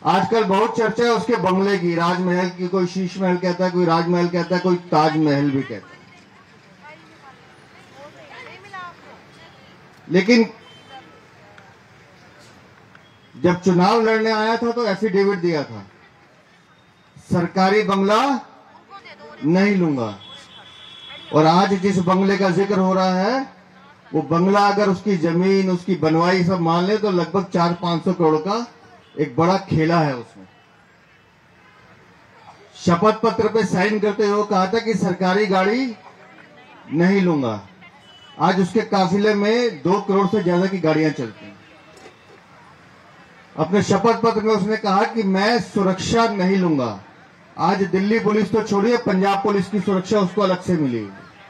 आजकल बहुत चर्चा है उसके बंगले की, राजमहल की। कोई शीश महल कहता है, कोई राजमहल कहता है, कोई ताजमहल भी कहता है। लेकिन जब चुनाव लड़ने आया था तो एफिडेविट दिया था, सरकारी बंगला नहीं लूंगा। और आज जिस बंगले का जिक्र हो रहा है, वो बंगला अगर उसकी जमीन, उसकी बनवाई सब मान ले तो लगभग 400-500 करोड़ का एक बड़ा खेला है उसमें। शपथ पत्र पे साइन करते हुए कहा था कि सरकारी गाड़ी नहीं लूंगा। आज उसके काफिले में 2 करोड़ से ज्यादा की गाड़ियां चलती हैं। अपने शपथ पत्र में उसने कहा कि मैं सुरक्षा नहीं लूंगा। आज दिल्ली पुलिस तो छोड़िए, पंजाब पुलिस की सुरक्षा उसको अलग से मिली।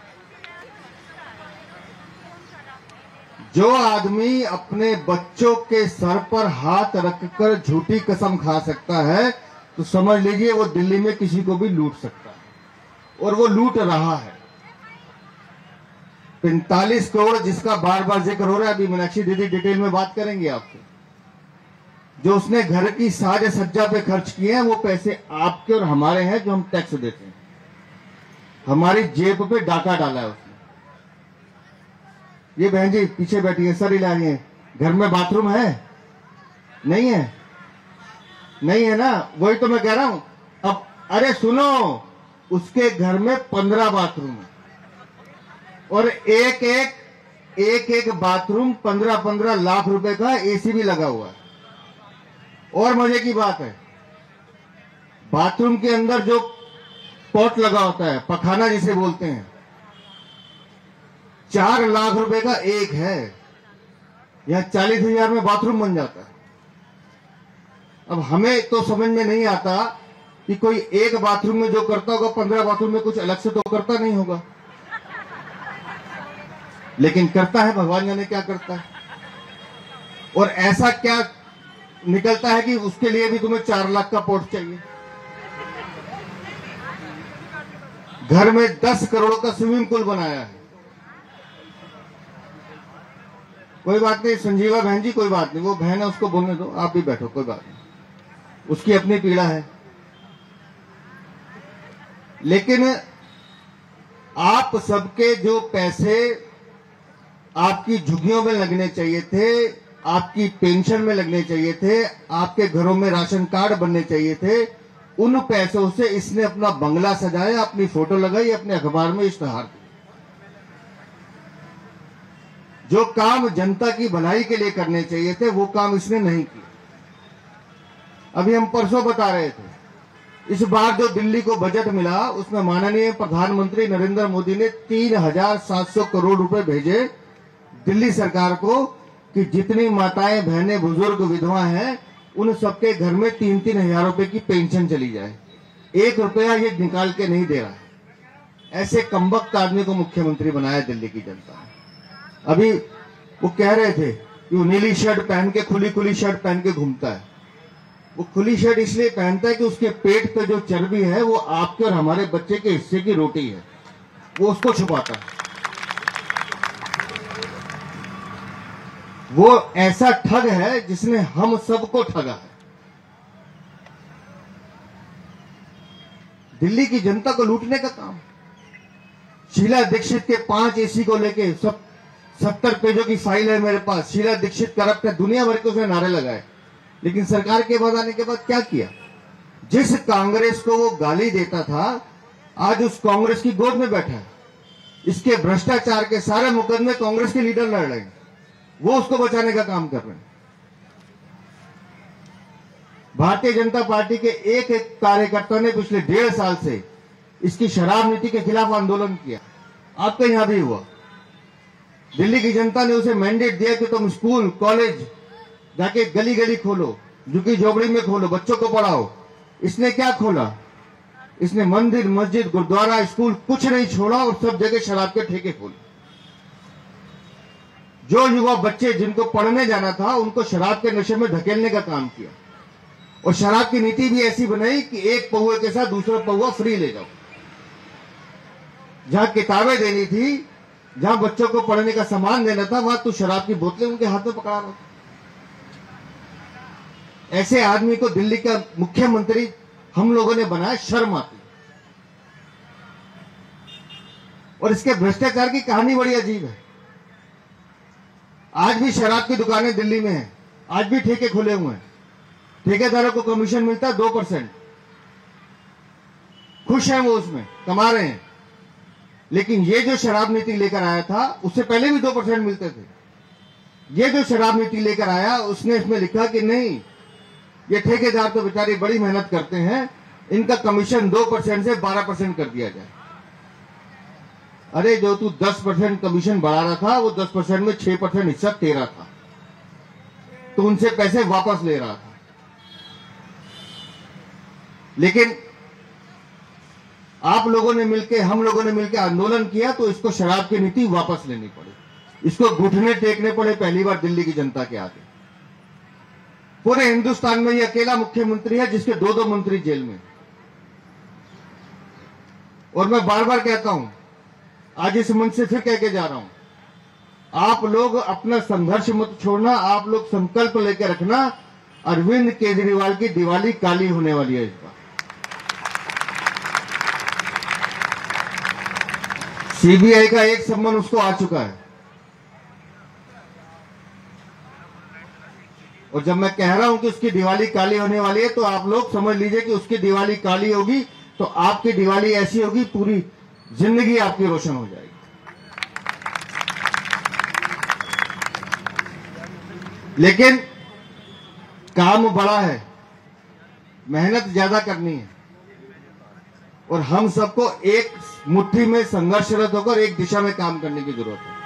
जो आदमी अपने बच्चों के सर पर हाथ रखकर झूठी कसम खा सकता है, तो समझ लीजिए वो दिल्ली में किसी को भी लूट सकता है, और वो लूट रहा है। 45 करोड़ जिसका बार बार जिक्र हो रहा है, अभी मीनाक्षी दीदी डिटेल में बात करेंगे आपसे। जो उसने घर की साज सज्जा पे खर्च किए हैं, वो पैसे आपके और हमारे हैं जो हम टैक्स देते हैं। हमारी जेब पे डाका डाला है उसने। ये बहन जी पीछे बैठी है, सर हिला रही है। घर में बाथरूम है? नहीं है? नहीं है ना, वही तो मैं कह रहा हूं। अब अरे सुनो, उसके घर में 15 बाथरूम है, और एक एक बाथरूम 15-15 लाख रुपए का एसी भी लगा हुआ है। और मजे की बात है, बाथरूम के अंदर जो पॉट लगा होता है, पखाना जिसे बोलते हैं, 4 लाख रुपए का एक है। यह 40,000 में बाथरूम बन जाता है। अब हमें तो समझ में नहीं आता कि कोई एक बाथरूम में जो करता होगा, 15 बाथरूम में कुछ अलग से तो करता नहीं होगा, लेकिन करता है। भगवान जाने क्या करता है। और ऐसा क्या निकलता है कि उसके लिए भी तुम्हें 4 लाख का पोर्ट चाहिए। घर में 10 करोड़ का स्विमिंग पूल बनाया है। कोई बात नहीं संजीवा बहन जी, कोई बात नहीं, वो बहन है उसको बोलने दो, आप भी बैठो, कोई बात नहीं, उसकी अपनी पीड़ा है। लेकिन आप सबके जो पैसे आपकी झुग्गियों में लगने चाहिए थे, आपकी पेंशन में लगने चाहिए थे, आपके घरों में राशन कार्ड बनने चाहिए थे, उन पैसों से इसने अपना बंगला सजाया, अपनी फोटो लगाई, अपने अखबार में इश्तेहार दिया। जो काम जनता की भलाई के लिए करने चाहिए थे, वो काम इसने नहीं किया। अभी हम परसों बता रहे थे, इस बार जो दिल्ली को बजट मिला, उसमें माननीय प्रधानमंत्री नरेंद्र मोदी ने 3,700 करोड़ रुपए भेजे दिल्ली सरकार को, कि जितनी माताएं, बहनें, बुजुर्ग, विधवा हैं, उन सबके घर में 3-3 हजार रुपए की पेंशन चली जाए। 1 रुपया ये निकाल के नहीं दे रहा है। ऐसे कमबख्त आदमी को मुख्यमंत्री बनाया दिल्ली की जनता ने। अभी वो कह रहे थे कि वो नीली शर्ट पहन के, खुली शर्ट पहन के घूमता है। वो खुली शर्ट इसलिए पहनता है कि उसके पेट पे जो चर्बी है, वो आपके और हमारे बच्चे के हिस्से की रोटी है, वो उसको छुपाता है। वो ऐसा ठग है जिसने हम सबको ठगा है। दिल्ली की जनता को लूटने का काम। शीला दीक्षित के 5 एसी को लेके 70 पेजों की फाइल है मेरे पास। शीला दीक्षित करप्ट है, दुनिया भर के उसने नारे लगाए, लेकिन सरकार के बाद आने के बाद क्या किया? जिस कांग्रेस को वो गाली देता था, आज उस कांग्रेस की गोद में बैठा है। इसके भ्रष्टाचार के सारे मुकदमे कांग्रेस के लीडर लड़ रहे हैं, वो उसको बचाने का काम कर रहे हैं। भारतीय जनता पार्टी के एक कार्यकर्ता ने पिछले 1.5 साल से इसकी शराब नीति के खिलाफ आंदोलन किया। आपके यहां भी हुआ। दिल्ली की जनता ने उसे मैंडेट दिया कि तुम स्कूल, कॉलेज जाके गली गली खोलो, झुग्गी झोपड़ी में खोलो, बच्चों को पढ़ाओ। इसने क्या खोला? इसने मंदिर, मस्जिद, गुरुद्वारा, स्कूल कुछ नहीं छोड़ा, और सब जगह शराब के ठेके खोले। जो युवा बच्चे जिनको पढ़ने जाना था, उनको शराब के नशे में धकेलने का काम किया। और शराब की नीति भी ऐसी बनाई कि एक पौवे के साथ दूसरा पौवा फ्री ले जाओ। जहां किताबें देनी थी, जहां बच्चों को पढ़ने का सामान देना था, वहां तो शराब की बोतलें उनके हाथ में पकड़ा रहा था। ऐसे आदमी को दिल्ली का मुख्यमंत्री हम लोगों ने बनाया, शर्म आती। और इसके भ्रष्टाचार की कहानी बड़ी अजीब है। आज भी शराब की दुकानें दिल्ली में हैं, आज भी ठेके खुले हुए हैं, ठेकेदारों को कमीशन मिलता है 2%। खुश हैं वो, उसमें कमा रहे हैं। लेकिन ये जो शराब नीति लेकर आया था, उससे पहले भी 2% मिलते थे। ये जो शराब नीति लेकर आया, उसने इसमें लिखा कि नहीं, ये ठेकेदार तो बेचारे बड़ी मेहनत करते हैं, इनका कमीशन 2% से 12% कर दिया जाए। अरे जो तू 10% कमीशन बढ़ा रहा था, वो 10% में 6% हिस्सा तेरा था, तो उनसे पैसे वापस ले रहा था। लेकिन आप लोगों ने मिलकर, हम लोगों ने मिलकर आंदोलन किया, तो इसको शराब की नीति वापस लेनी पड़ी, इसको घुटने टेकने पड़े पहली बार दिल्ली की जनता के आगे। पूरे हिंदुस्तान में ये अकेला मुख्यमंत्री है जिसके 2-2 मंत्री जेल में। और मैं बार बार कहता हूं, आज इस मंच से फिर कह के जा रहा हूं, आप लोग अपना संघर्ष मत छोड़ना, आप लोग संकल्प लेकर रखना, अरविंद केजरीवाल की दिवाली काली होने वाली है इस बार। सीबीआई का एक सम्मन उसको आ चुका है। और जब मैं कह रहा हूं कि उसकी दिवाली काली होने वाली है, तो आप लोग समझ लीजिए कि उसकी दिवाली काली होगी तो आपकी दिवाली ऐसी होगी, पूरी जिंदगी आपकी रोशन हो जाएगी। लेकिन काम बड़ा है, मेहनत ज्यादा करनी है, और हम सबको एक मुट्ठी में संघर्षरत होकर एक दिशा में काम करने की जरूरत है।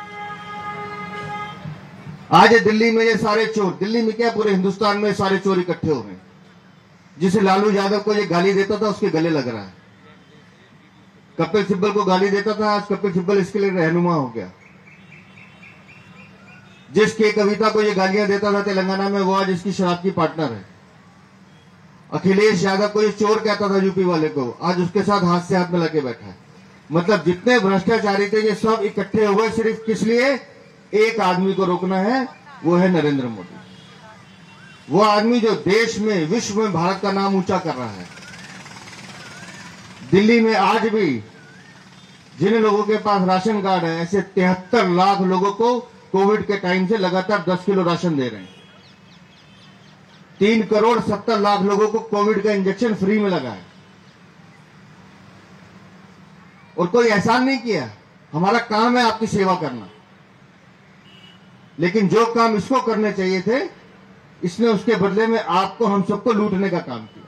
आज दिल्ली में ये सारे चोर, दिल्ली में क्या पूरे हिंदुस्तान में सारे चोर इकट्ठे हो गए। जिसे लालू यादव को ये गाली देता था, उसके गले लग रहा है। कपिल सिब्बल को गाली देता था, आज कपिल सिब्बल इसके लिए रहनुमा हो गया। जिसके कविता को ये गालियां देता था तेलंगाना में, वो आज इसकी शराब की पार्टनर है। अखिलेश यादव को ये चोर कहता था यूपी वाले को, आज उसके साथ हाथ से हाथ में लगे बैठा है। मतलब जितने भ्रष्टाचारी थे ये सब इकट्ठे हुए सिर्फ किस लिए? एक आदमी को रोकना है, वो है नरेंद्र मोदी। वो आदमी जो देश में, विश्व में भारत का नाम ऊंचा कर रहा है। दिल्ली में आज भी जिन लोगों के पास राशन कार्ड है, ऐसे 73 लाख लोगों को कोविड के टाइम से लगातार 10 किलो राशन दे रहे हैं। 3,70,00,000 लोगों को कोविड का इंजेक्शन फ्री में लगा है। और कोई एहसान नहीं किया। हमारा काम है आपकी सेवा करना। लेकिन जो काम इसको करने चाहिए थे, इसने उसके बदले में आपको, हम सबको लूटने का काम किया।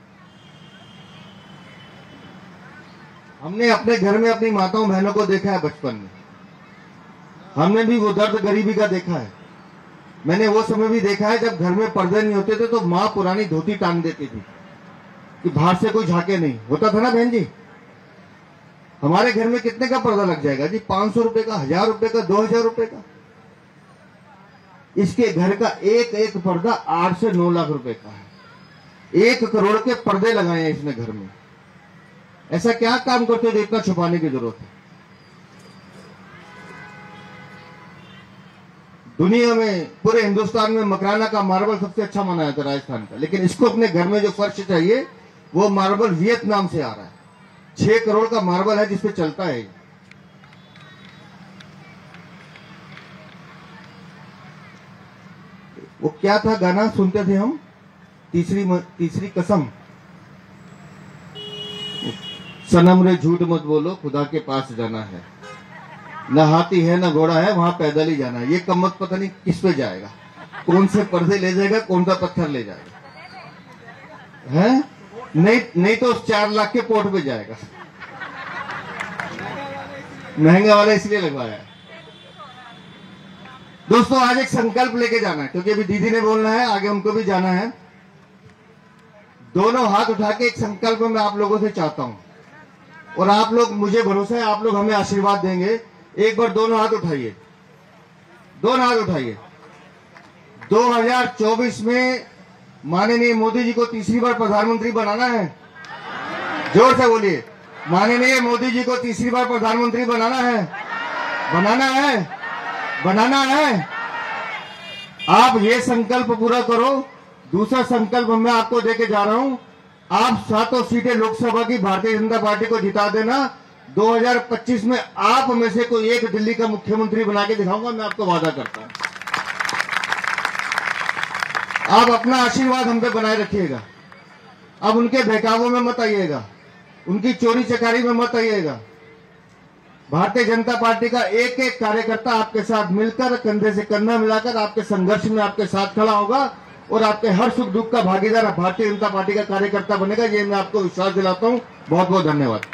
हमने अपने घर में अपनी माताओं बहनों को देखा है बचपन में, हमने भी वो दर्द गरीबी का देखा है। मैंने वो समय भी देखा है जब घर में पर्दे नहीं होते थे तो माँ पुरानी धोती टांग देती थी कि बाहर से कोई झाके नहीं। होता था ना बहन जी? हमारे घर में कितने का पर्दा लग जाएगा जी? 500 रुपए का, 1000 रुपए का, 2000 रुपए का। इसके घर का एक एक पर्दा 8 से 9 लाख रुपए का है। 1 करोड़ के पर्दे लगाए हैं इसने घर में। ऐसा क्या काम करते हो इतना छुपाने की जरूरत है? दुनिया में, पूरे हिंदुस्तान में मकराना का मार्बल सबसे अच्छा माना जाता है, राजस्थान का। लेकिन इसको अपने घर में जो फर्श चाहिए, वो मार्बल वियतनाम से आ रहा है। 6 करोड़ का मार्बल है जिसपे चलता है। वो क्या था गाना सुनते थे हम, तीसरी कसम, सनम रे झूठ मत बोलो, खुदा के पास जाना है, न हाथी है न घोड़ा है, वहां पैदल ही जाना है। ये कम्मत पता नहीं किस पे जाएगा, कौन से पर्दे ले जाएगा, कौन सा पत्थर ले जाएगा, है? नहीं तो उस 4 लाख के पोर्ट पे जाएगा। महंगा वाला इसलिए लगवाया है। दोस्तों, आज एक संकल्प लेके जाना है, क्योंकि अभी दीदी ने बोलना है, आगे उनको भी जाना है। दोनों हाथ उठा के एक संकल्प मैं आप लोगों से चाहता हूं, और आप लोग, मुझे भरोसा है आप लोग हमें आशीर्वाद देंगे। एक बार दोनों हाथ उठाइए, दोनों हाथ उठाइए। 2024 में माननीय मोदी जी को तीसरी बार प्रधानमंत्री बनाना है। जोर से बोलिए, माननीय मोदी जी को तीसरी बार प्रधानमंत्री बनाना है, बनाना है, बनाना है। आप ये संकल्प पूरा करो, दूसरा संकल्प मैं आपको देके जा रहा हूं, आप 7 सीटें लोकसभा की भारतीय जनता पार्टी को जिता देना। 2025 में आप में से कोई एक दिल्ली का मुख्यमंत्री बना के दिखाऊंगा, मैं आपको वादा करता हूं। आप अपना आशीर्वाद हम पे बनाए रखिएगा। अब उनके बहकावों में मत आइएगा, उनकी चोरी चकारी में मत आइएगा। भारतीय जनता पार्टी का एक एक कार्यकर्ता आपके साथ मिलकर, कंधे से कंधा मिलाकर आपके संघर्ष में आपके साथ खड़ा होगा और आपके हर सुख दुख का भागीदार भारतीय जनता पार्टी का कार्यकर्ता बनेगा। ये मैं आपको विश्वास दिलाता हूं। बहुत बहुत धन्यवाद।